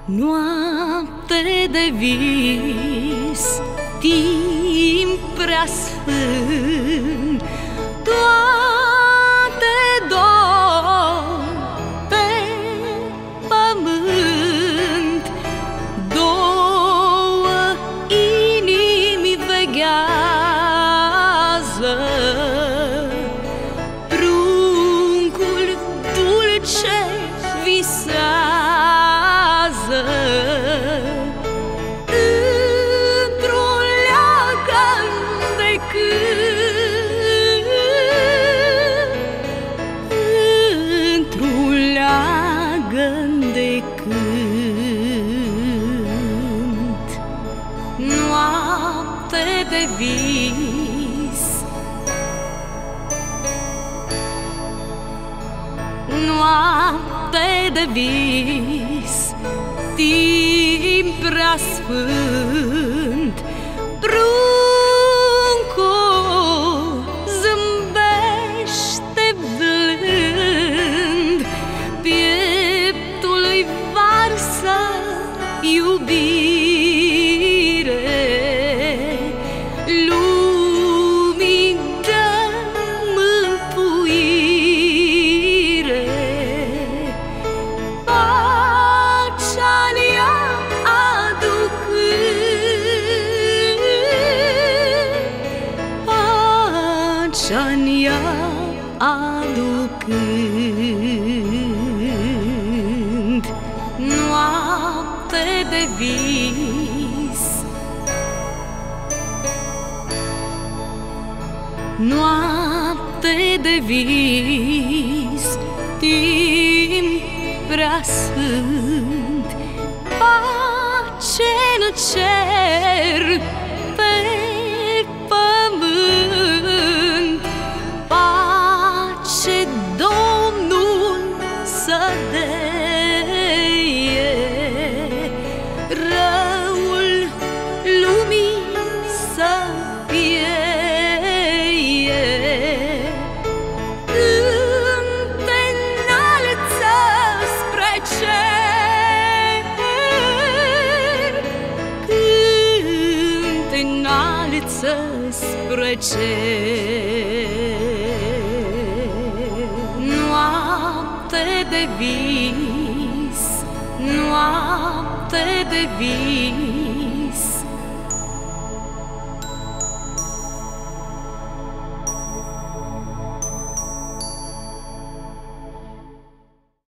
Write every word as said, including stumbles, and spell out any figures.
Noapte de vis, timp prea sfânt, toate dor pe pământ. Două inimi veghează, pruncul dulce visează într-un leagăn de cânt, într-un leagăn de cânt. Noapte de vis, noapte de vis, timp prea sfânt. Pruncul zâmbește blând, pieptul îi varsă iubire, lumii dă mântuire. Pacea-n ea aducând, pacea-n ea aducând. Noapte de vis, noapte de vis, timp prea sfânt. Pace în cer, pe pământ, pace Domnul să deie, răul lumii să fie. Când te înalță spre cer, când te înalță spre cer. Noapte de vis, noapte de vis,